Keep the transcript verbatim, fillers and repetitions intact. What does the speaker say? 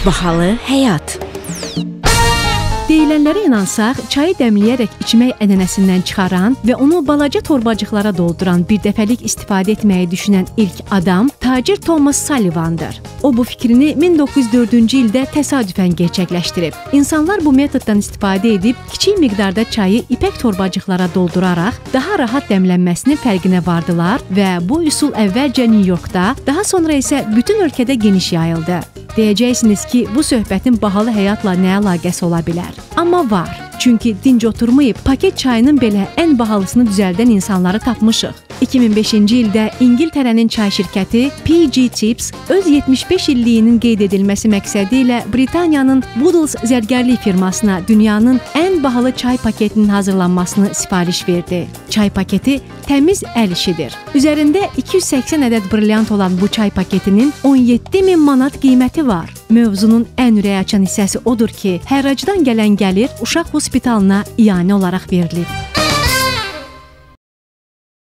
Bahalı həyat. Deyilənlərə inansaq, çayı dəmləyərək içmək ənənəsindən çıxaran və onu balaca torbacıqlara dolduran bir dəfəlik istifadə etməyi düşünən ilk adam tacir Thomas Sullivan'dır. O bu fikrini min doqquz yüz dördüncü ildə təsadüfən gerçəkləşdirib. İnsanlar bu metoddan istifadə edib kiçik miqdarda çayı ipək torbacıqlara dolduraraq daha rahat dəmlənməsinin fərqinə vardılar və bu üsul əvvəlcə New Yorkda, daha sonra isə bütün ölkədə geniş yayıldı. Deyəcəksiniz ki, bu söhbətin bahalı həyatla nə əlaqəsi ola bilər? Amma var. Çünki dinc oturmayıb paket çayının belə ən bahalısını düzəldən insanları tapmışıq. iki min beşinci ildə İngiltərənin çay şirkəti P G Tips öz yetmiş beş illiyinin qeyd edilməsi məqsədi ilə Britaniyanın Woodles zərgərlik firmasına dünyanın ən bahalı çay paketinin hazırlanmasını sifariş verdi. Çay paketi təmiz əl işidir. Üzərində iki yüz səksən ədəd brilyant olan bu çay paketinin on yeddi min manat qiyməti var. Mövzunun ən ürək açan hissəsi odur ki, hərracdan gələn gəlir uşaq hospitalına iyanə olaraq verilib.